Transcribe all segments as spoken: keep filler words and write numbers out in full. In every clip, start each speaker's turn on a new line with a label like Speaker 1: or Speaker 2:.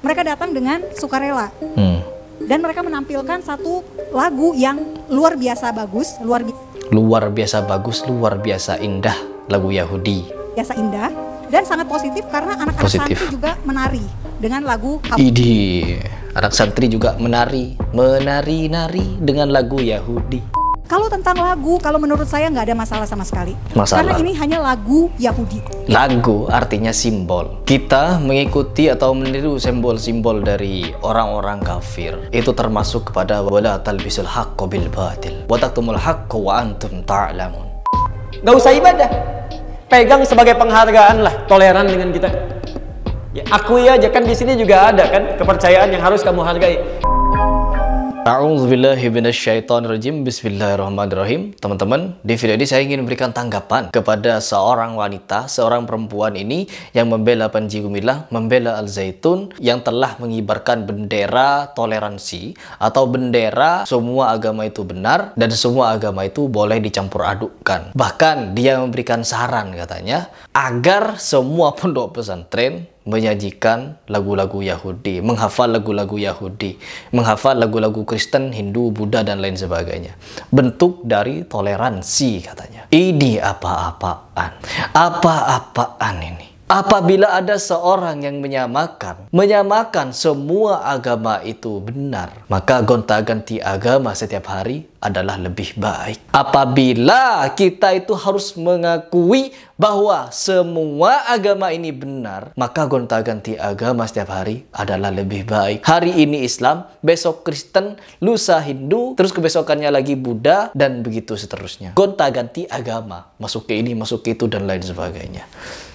Speaker 1: Mereka datang dengan sukarela.
Speaker 2: Hmm.
Speaker 1: Dan mereka menampilkan satu lagu yang luar biasa bagus, luar bi
Speaker 2: luar biasa bagus, luar biasa indah, lagu Yahudi.
Speaker 1: Biasa indah dan sangat positif karena anak-anak santri juga menari dengan lagu
Speaker 2: Idi, anak santri juga menari, menari-nari dengan lagu Yahudi.
Speaker 1: Kalau tentang lagu, kalau menurut saya nggak ada masalah sama sekali.
Speaker 2: Masalah.
Speaker 1: Karena ini hanya lagu Yahudi.
Speaker 2: Lagu artinya simbol. Kita mengikuti atau meniru simbol-simbol dari orang-orang kafir. Itu termasuk kepada wala talbisul haqqo bil batil wa taktumul haqqo wa antum ta'lamun.
Speaker 3: Nggak usah ibadah. Pegang sebagai penghargaan lah, toleran dengan kita. Ya, akui aja, kan di sini juga ada kan kepercayaan yang harus kamu hargai.
Speaker 2: A'udzubillahi minasyaitonirrajim. Bismillahirrahmanirrahim. Teman-teman, di video ini saya ingin memberikan tanggapan kepada seorang wanita, seorang perempuan ini yang membela Panji Gumilang, membela Al Zaitun, yang telah mengibarkan bendera toleransi atau bendera semua agama itu benar dan semua agama itu boleh dicampur adukkan. Bahkan dia memberikan saran katanya agar semua pondok pesantren menyajikan lagu-lagu Yahudi, menghafal lagu-lagu Yahudi, menghafal lagu-lagu Kristen, Hindu, Buddha, dan lain sebagainya. Bentuk dari toleransi katanya. Ini apa-apaan? Apa-apaan ini? Apabila ada seorang yang menyamakan, menyamakan semua agama itu benar, maka gonta-ganti agama setiap hari adalah lebih baik. Apabila kita itu harus mengakui bahwa semua agama ini benar, maka gonta-ganti agama setiap hari adalah lebih baik. Hari ini Islam, besok Kristen, lusa Hindu, terus kebesokannya lagi Buddha, dan begitu seterusnya. Gonta-ganti agama, masuk ke ini, masuk ke itu, dan lain sebagainya.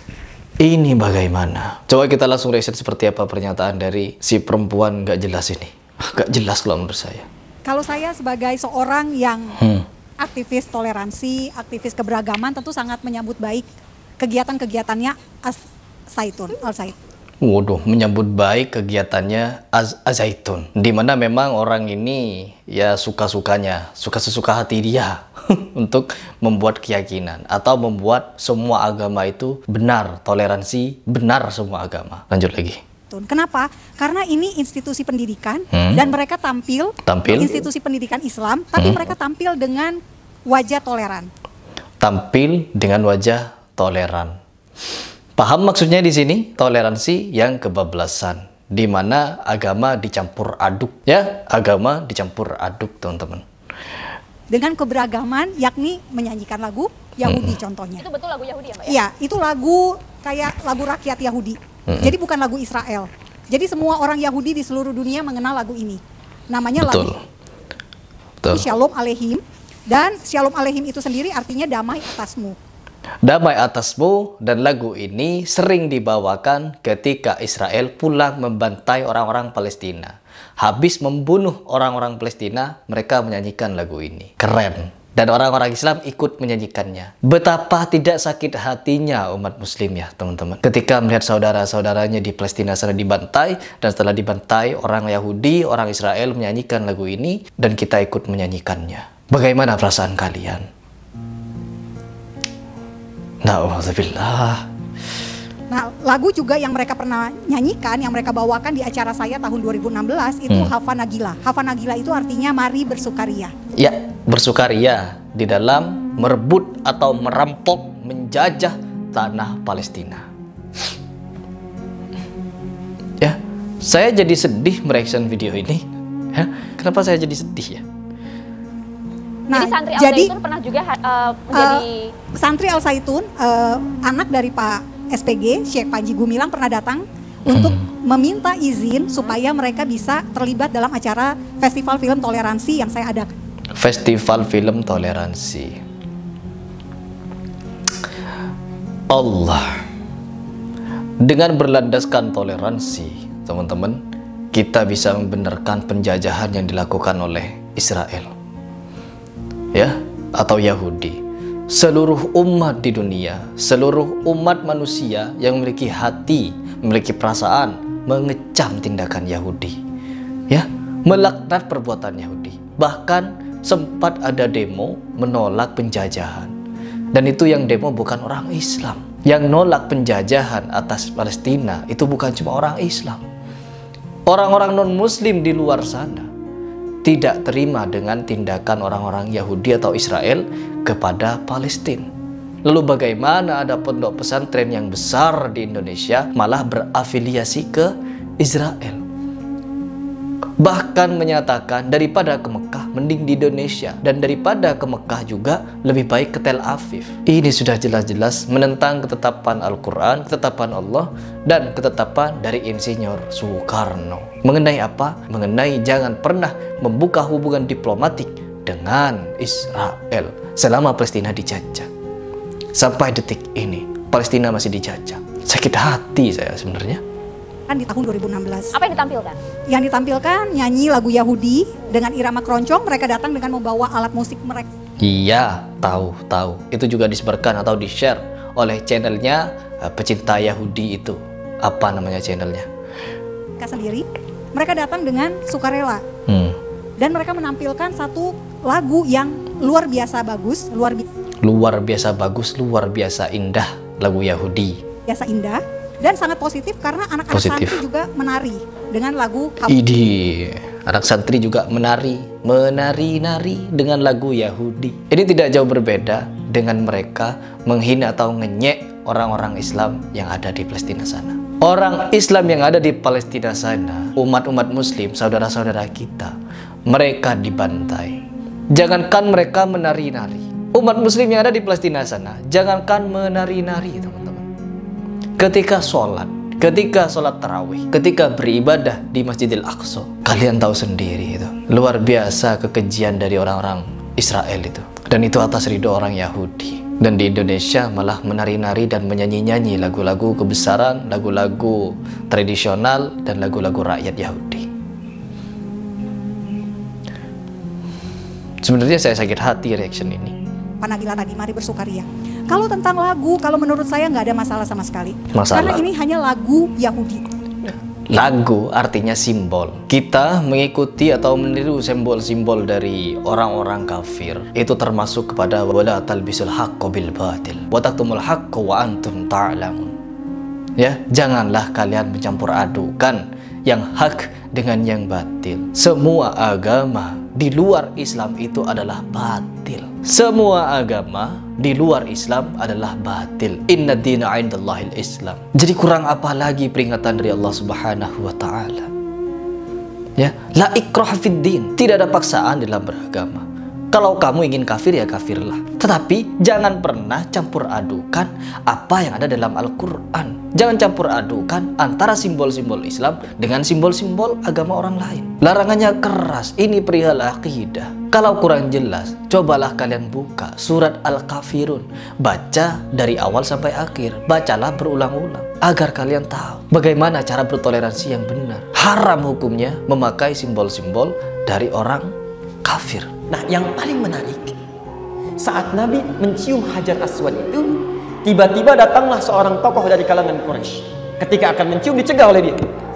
Speaker 2: Ini bagaimana? Coba kita langsung riset seperti apa pernyataan dari si perempuan gak jelas ini. Gak jelas kalau menurut saya.
Speaker 1: Kalau saya sebagai seorang yang hmm. aktivis toleransi, aktivis keberagaman, tentu sangat menyambut baik kegiatan-kegiatannya Al Zaitun. Al Zaitun.
Speaker 2: Waduh, menyambut baik kegiatannya Al Zaitun. Dimana memang orang ini ya suka-sukanya, suka sesuka hati dia untuk membuat keyakinan atau membuat semua agama itu benar, toleransi, benar semua agama. Lanjut lagi.
Speaker 1: Kenapa? Karena ini institusi pendidikan
Speaker 2: hmm.
Speaker 1: dan mereka tampil,
Speaker 2: tampil
Speaker 1: institusi pendidikan Islam, tapi hmm. mereka tampil dengan wajah toleran.
Speaker 2: Tampil dengan wajah toleran. Paham maksudnya di sini? Toleransi yang kebablasan, di mana agama dicampur aduk, ya, agama dicampur aduk, teman-teman.
Speaker 1: Dengan keberagaman, yakni menyanyikan lagu Yahudi hmm. contohnya.
Speaker 4: Itu betul lagu Yahudi ya, Mbak?
Speaker 1: Iya, itu lagu kayak lagu rakyat Yahudi. Hmm. Jadi bukan lagu Israel. Jadi semua orang Yahudi di seluruh dunia mengenal lagu ini. Namanya
Speaker 2: betul.
Speaker 1: lagu
Speaker 2: Betul.
Speaker 1: Shalom Aleihim. Dan Shalom Aleihim itu sendiri artinya damai atasmu.
Speaker 2: Damai atasmu, dan lagu ini sering dibawakan ketika Israel pulang membantai orang-orang Palestina. Habis membunuh orang-orang Palestina, mereka menyanyikan lagu ini. Keren. Dan orang-orang Islam ikut menyanyikannya. Betapa tidak sakit hatinya umat muslim ya teman-teman, ketika melihat saudara-saudaranya di Palestina sana dibantai, dan setelah dibantai orang Yahudi, orang Israel menyanyikan lagu ini, dan kita ikut menyanyikannya. Bagaimana perasaan kalian? Na'udzubillah.
Speaker 1: Nah, lagu juga yang mereka pernah nyanyikan, yang mereka bawakan di acara saya tahun dua ribu enam belas itu hmm. Hava Nagila. Hava Nagila itu artinya mari bersukaria.
Speaker 2: Ya, bersukaria di dalam merebut atau merampok, menjajah tanah Palestina. Ya, saya jadi sedih mereaction video ini. Ya, kenapa saya jadi sedih ya?
Speaker 1: Nah,
Speaker 4: jadi santri Al
Speaker 1: jadi,
Speaker 4: Zaitun pernah juga uh, menjadi
Speaker 1: uh, santri Al Zaitun, uh, anak dari Pak S P G, Syekh Panji Gumilang pernah datang hmm. untuk meminta izin supaya mereka bisa terlibat dalam acara Festival Film Toleransi yang saya adakan.
Speaker 2: Festival Film Toleransi. Allah. Dengan berlandaskan toleransi, teman-teman, kita bisa membenarkan penjajahan yang dilakukan oleh Israel. Ya, atau Yahudi. Seluruh umat di dunia, seluruh umat manusia yang memiliki hati, memiliki perasaan, mengecam tindakan Yahudi. Ya, melaknat perbuatan Yahudi. Bahkan sempat ada demo menolak penjajahan. Dan itu yang demo bukan orang Islam. Yang nolak penjajahan atas Palestina itu bukan cuma orang Islam. Orang-orang non-muslim di luar sana tidak terima dengan tindakan orang-orang Yahudi atau Israel kepada Palestina. Lalu bagaimana ada pondok pesantren yang besar di Indonesia malah berafiliasi ke Israel? Bahkan menyatakan daripada ke Mekah mending di Indonesia, dan daripada ke Mekah juga lebih baik ke Tel Aviv. Ini sudah jelas-jelas menentang ketetapan Al-Quran, ketetapan Allah, dan ketetapan dari Insinyur Soekarno. Mengenai apa? Mengenai jangan pernah membuka hubungan diplomatik dengan Israel selama Palestina dijajah. Sampai detik ini Palestina masih dijajah. Sakit hati saya sebenarnya.
Speaker 1: Di tahun dua ribu enam belas.
Speaker 4: Apa yang ditampilkan?
Speaker 1: Yang ditampilkan nyanyi lagu Yahudi dengan irama keroncong. Mereka datang dengan membawa alat musik mereka.
Speaker 2: Iya, tahu, tahu. Itu juga disebarkan atau di-share oleh channelnya uh, pecinta Yahudi itu. Apa namanya channelnya?
Speaker 1: Mereka sendiri, mereka datang dengan sukarela.
Speaker 2: Hmm.
Speaker 1: Dan mereka menampilkan satu lagu yang luar biasa bagus, luar biasa.
Speaker 2: Luar biasa bagus, luar biasa indah lagu Yahudi.
Speaker 1: Biasa indah. Dan sangat positif karena anak-anak santri juga menari dengan lagu
Speaker 2: Idi, anak santri juga menari, menari-nari dengan lagu Yahudi. Ini tidak jauh berbeda dengan mereka menghina atau ngenyek orang-orang Islam yang ada di Palestina sana. Orang Islam yang ada di Palestina sana, umat-umat Muslim, saudara-saudara kita, mereka dibantai. Jangankan mereka menari-nari, umat Muslim yang ada di Palestina sana, jangankan menari-nari, teman-teman. Ketika sholat, ketika sholat tarawih, ketika beribadah di Masjidil Aqsa, kalian tahu sendiri itu luar biasa kekejian dari orang-orang Israel itu, dan itu atas ridho orang Yahudi. Dan di Indonesia malah menari-nari dan menyanyi-nyanyi lagu-lagu kebesaran, lagu-lagu tradisional, dan lagu-lagu rakyat Yahudi. Sebenarnya saya sakit hati reaction ini.
Speaker 1: Pak Nabila tadi, mari bersukaria. Kalau tentang lagu, kalau menurut saya nggak ada masalah sama sekali.
Speaker 2: Masalah.
Speaker 1: Karena ini hanya lagu Yahudi.
Speaker 2: Lagu artinya simbol. Kita mengikuti atau meniru simbol-simbol dari orang-orang kafir. Itu termasuk kepada wala talbisul haqqo bil batil wa taktumul haqqo wa antum ta'lamun. Ya, janganlah kalian mencampur adukan yang hak dengan yang batil. Semua agama di luar Islam itu adalah batil. Semua agama di luar Islam adalah batil. Inna dina 'indallahil Islam. Jadi kurang apa lagi peringatan dari Allah Subhanahu wa taala? Ya, la ikrah fid din. Tidak ada paksaan dalam beragama. Kalau kamu ingin kafir ya kafirlah. Tetapi jangan pernah campur adukan apa yang ada dalam Al-Quran. Jangan campur adukan antara simbol-simbol Islam dengan simbol-simbol agama orang lain. Larangannya keras. Ini perihal akidah. Kalau kurang jelas, cobalah kalian buka surat Al-Kafirun. Baca dari awal sampai akhir. Bacalah berulang-ulang agar kalian tahu bagaimana cara bertoleransi yang benar. Haram hukumnya memakai simbol-simbol dari orang kafir.
Speaker 3: Nah, yang paling menarik, saat Nabi mencium Hajar Aswad itu, tiba-tiba datanglah seorang tokoh dari kalangan Quraisy. Ketika akan mencium, dicegah oleh dia.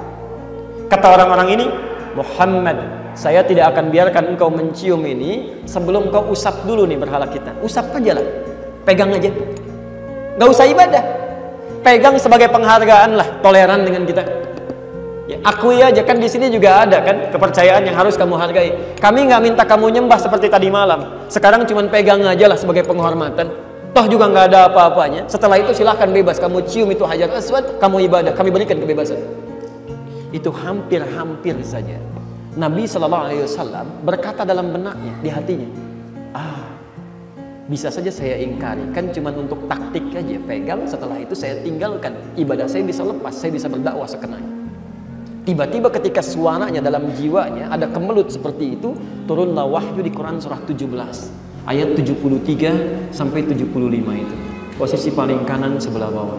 Speaker 3: Kata orang-orang ini, Muhammad, saya tidak akan biarkan engkau mencium ini sebelum kau usap dulu nih berhala kita. Usap aja lah, pegang aja, nggak usah ibadah, pegang sebagai penghargaan lah, toleran dengan kita. Ya, akui aja, kan di sini juga ada kan kepercayaan yang harus kamu hargai. Kami nggak minta kamu nyembah seperti tadi malam. Sekarang cuman pegang aja lah sebagai penghormatan. Toh juga nggak ada apa-apanya. Setelah itu silahkan bebas. Kamu cium itu Hajar Aswad, kamu ibadah. Kami berikan kebebasan. Itu hampir-hampir saja Nabi Shallallahu Alaihi Wasallam berkata dalam benaknya, di hatinya, ah, bisa saja saya ingkari. Kan cuman untuk taktik aja, pegang. Setelah itu saya tinggalkan. Ibadah saya bisa lepas. Saya bisa berdakwah sekenanya. Tiba-tiba ketika suaranya dalam jiwanya ada kemelut seperti itu, turunlah wahyu di Quran surah tujuh belas ayat tujuh puluh tiga sampai tujuh puluh lima itu. Posisi paling kanan sebelah bawah.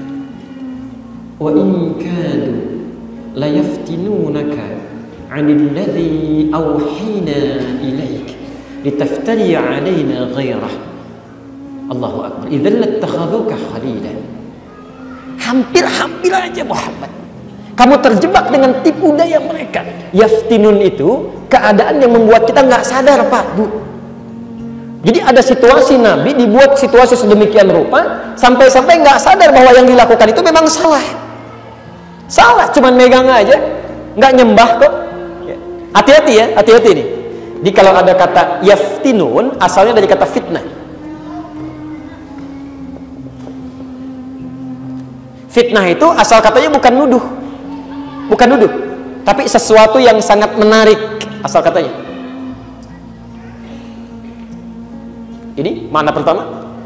Speaker 3: Wa in kadu la yaftinunaka 'anil ladzi awhina ilaik litaftari 'alaina ghairah. Allahu akbar. Idzal lattakhadhuka khalila. Hampir-hampir aja Muhammad kamu terjebak dengan tipu daya mereka. Yaftinun itu keadaan yang membuat kita nggak sadar, Pak, Bu. Jadi ada situasi Nabi dibuat situasi sedemikian rupa sampai-sampai nggak sadar bahwa yang dilakukan itu memang salah. Salah, cuman megang aja. nggak nyembah kok. Hati-hati ya, hati-hati nih. Di kalau ada kata yaftinun, asalnya dari kata fitnah. Fitnah itu asal katanya bukan nuduh, bukan nuduh, tapi sesuatu yang sangat menarik asal katanya. Ini makna pertama,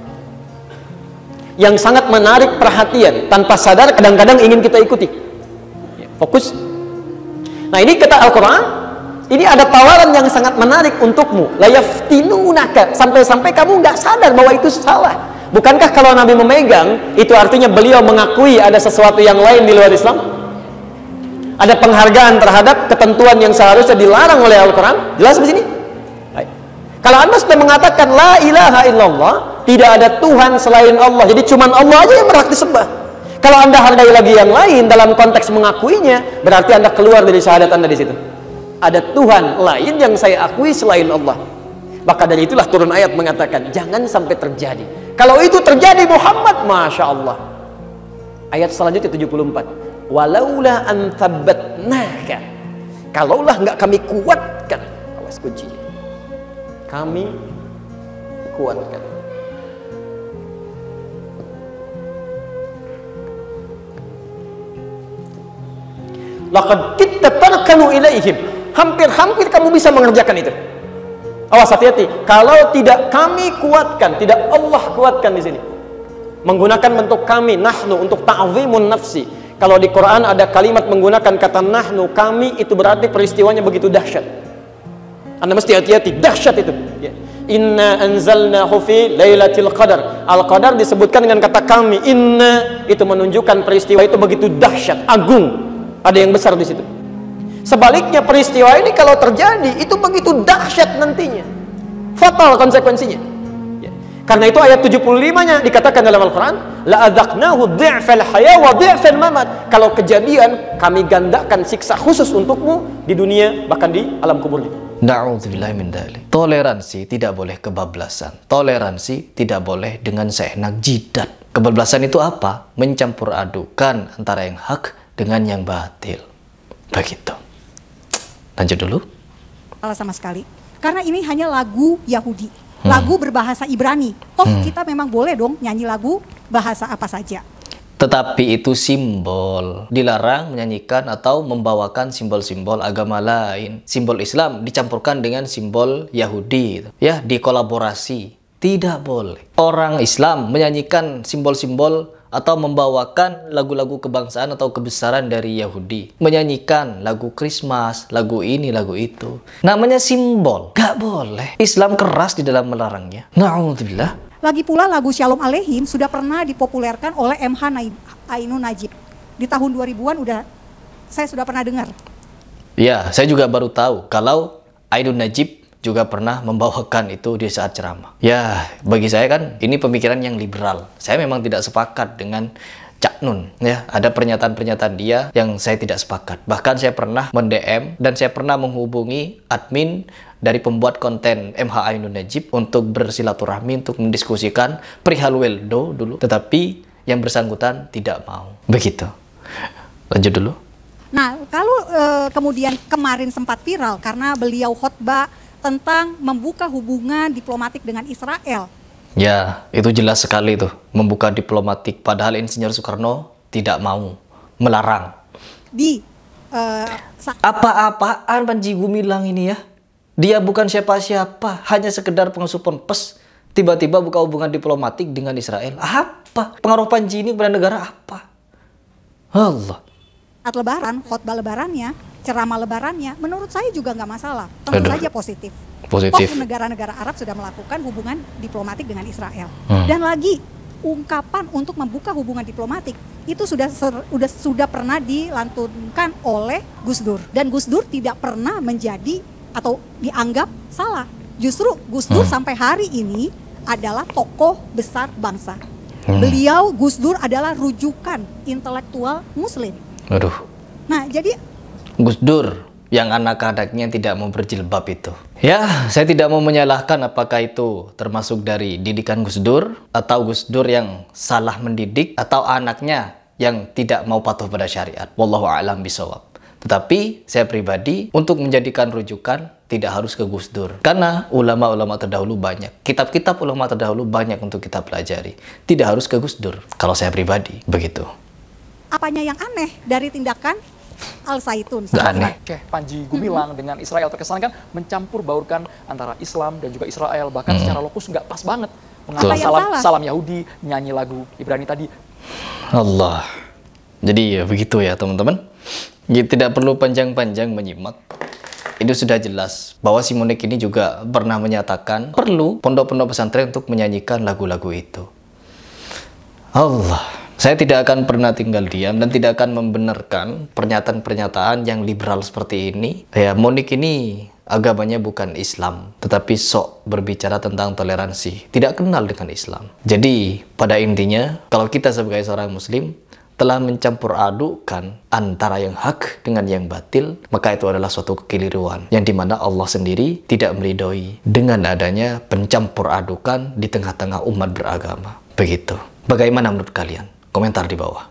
Speaker 3: yang sangat menarik perhatian, tanpa sadar kadang-kadang ingin kita ikuti. Fokus. Nah ini kata Al-Quran, ini ada tawaran yang sangat menarik untukmu. La yaftinunaka, sampai-sampai kamu nggak sadar bahwa itu salah. Bukankah kalau Nabi memegang, itu artinya beliau mengakui ada sesuatu yang lain di luar Islam? Ada penghargaan terhadap ketentuan yang seharusnya dilarang oleh Al-Quran? Jelas di sini? Baik. Kalau Anda sudah mengatakan la ilaha illallah, tidak ada Tuhan selain Allah, jadi cuma Allah aja yang berhak disembah. Kalau Anda hargai lagi yang lain dalam konteks mengakuinya, berarti Anda keluar dari syahadat Anda di situ. Ada Tuhan lain yang saya akui selain Allah. Maka dari itulah turun ayat mengatakan jangan sampai terjadi. Kalau itu terjadi Muhammad, Masya Allah. Ayat selanjutnya tujuh puluh empat. Walaula an thabbatnaka, kalaulah nggak kami kuatkan, awas kuncinya, kami kuatkan. Laqad kitta tarkanu ilaihim, hampir-hampir kamu bisa mengerjakan itu. Awas, hati-hati. Kalau tidak kami kuatkan, tidak Allah kuatkan di sini. Menggunakan bentuk kami, nahnu, untuk ta'zimun nafsi. Kalau di Quran ada kalimat menggunakan kata nahnu, kami, itu berarti peristiwanya begitu dahsyat. Anda mesti hati-hati, dahsyat itu. Ya. Inna anzalnahu fi lailatul qadar. Al-qadar disebutkan dengan kata kami. Inna itu menunjukkan peristiwa itu begitu dahsyat, agung. Ada yang besar di situ. Sebaliknya peristiwa ini kalau terjadi itu begitu dahsyat nantinya, fatal konsekuensinya. Ya. Karena itu ayat tujuh puluh lima-nya dikatakan dalam Al-Quran, la adzaqnahu dhi'fal haya wa dhi'fal mamat. Kalau kejadian kami gandakan siksa khusus untukmu di dunia bahkan di alam kubur.
Speaker 2: Na'udzubillahi min dzalik. Toleransi tidak boleh kebablasan. Toleransi tidak boleh dengan seenak jidat. Kebablasan itu apa? Mencampur adukan antara yang hak dengan yang batil. Begitu. Lanjut dulu.
Speaker 1: Salah sama sekali. Karena ini hanya lagu Yahudi, hmm. lagu berbahasa Ibrani. Toh hmm. kita memang boleh dong nyanyi lagu bahasa apa saja.
Speaker 2: Tetapi itu simbol. Dilarang menyanyikan atau membawakan simbol-simbol agama lain. Simbol Islam dicampurkan dengan simbol Yahudi. Ya, dikolaborasi. Tidak boleh. Orang Islam menyanyikan simbol-simbol atau membawakan lagu-lagu kebangsaan atau kebesaran dari Yahudi, menyanyikan lagu Christmas, lagu ini, lagu itu, namanya simbol. Gak boleh. Islam keras di dalam melarangnya. Na'udzubillah.
Speaker 1: Lagi pula lagu Shalom Aleihim sudah pernah dipopulerkan oleh M H Ainun Najib. Di tahun dua ribuan udah, saya sudah pernah dengar.
Speaker 2: Ya, saya juga baru tahu kalau Ainun Najib juga pernah membawakan itu di saat ceramah. Ya, bagi saya kan ini pemikiran yang liberal. Saya memang tidak sepakat dengan Cak Nun. Ya, ada pernyataan-pernyataan dia yang saya tidak sepakat. Bahkan saya pernah men-D M dan saya pernah menghubungi admin dari pembuat konten M H Ainun Najib untuk bersilaturahmi, untuk mendiskusikan perihal Weldo dulu. Tetapi yang bersangkutan tidak mau. Begitu. Lanjut dulu.
Speaker 1: Nah, kalau e, kemudian kemarin sempat viral karena beliau khotbah tentang membuka hubungan diplomatik dengan Israel.
Speaker 2: Ya, itu jelas sekali tuh, membuka diplomatik. Padahal Insinyur Soekarno tidak mau, melarang.
Speaker 1: Di uh,
Speaker 2: apa-apaan Panji Gumilang ini ya? Dia bukan siapa-siapa, hanya sekedar pengasuh ponpes. Tiba-tiba buka hubungan diplomatik dengan Israel. Apa? Pengaruh Panji ini kepada negara apa? Allah.
Speaker 1: Saat lebaran, khotbah lebarannya, ceramah lebarannya, menurut saya juga nggak masalah. Tentu
Speaker 2: Aduh.
Speaker 1: saja positif.
Speaker 2: Positif.
Speaker 1: Toh negara-negara Arab sudah melakukan hubungan diplomatik dengan Israel.
Speaker 2: Hmm.
Speaker 1: Dan lagi, ungkapan untuk membuka hubungan diplomatik itu sudah ser, sudah sudah pernah dilantunkan oleh Gus Dur. Dan Gus Dur tidak pernah menjadi atau dianggap salah. Justru Gus Dur hmm. sampai hari ini adalah tokoh besar bangsa. Hmm. Beliau, Gus Dur, adalah rujukan intelektual Muslim.
Speaker 2: Aduh.
Speaker 1: Nah, jadi
Speaker 2: Gus Dur yang anak-anaknya tidak mau berjilbab itu. Ya, saya tidak mau menyalahkan apakah itu termasuk dari didikan Gus Dur, atau Gus Dur yang salah mendidik, atau anaknya yang tidak mau patuh pada syariat. Wallahu a'lam bishawab. Tetapi saya pribadi untuk menjadikan rujukan tidak harus ke Gus Dur. Karena ulama-ulama terdahulu banyak. Kitab-kitab ulama terdahulu banyak untuk kita pelajari. Tidak harus ke Gus Dur. Kalau saya pribadi, begitu.
Speaker 1: Apanya yang aneh dari tindakan Al Zaitun?
Speaker 2: Aneh.
Speaker 5: Syekh Panji Gumilang dengan Israel terkesan kan mencampur baurkan antara Islam dan juga Israel. Bahkan
Speaker 2: Hmm.
Speaker 5: secara lokus nggak pas banget.
Speaker 1: Apa
Speaker 5: Mengambil
Speaker 1: yang
Speaker 5: salam,
Speaker 1: salah?
Speaker 5: salam Yahudi, nyanyi lagu Ibrani tadi.
Speaker 2: Allah. Jadi ya begitu ya teman-teman. Ya, tidak perlu panjang-panjang menyimak. Ini sudah jelas bahwa si Monik ini juga pernah menyatakan perlu pondok-pondok pesantren untuk menyanyikan lagu-lagu itu. Allah. Saya tidak akan pernah tinggal diam dan tidak akan membenarkan pernyataan-pernyataan yang liberal seperti ini. Ya, Monik ini agamanya bukan Islam, tetapi sok berbicara tentang toleransi. Tidak kenal dengan Islam. Jadi, pada intinya, kalau kita sebagai seorang Muslim telah mencampur adukan antara yang hak dengan yang batil, maka itu adalah suatu kekeliruan yang dimana Allah sendiri tidak meridhoi dengan adanya pencampur adukan di tengah-tengah umat beragama. Begitu. Bagaimana menurut kalian? Komentar di bawah.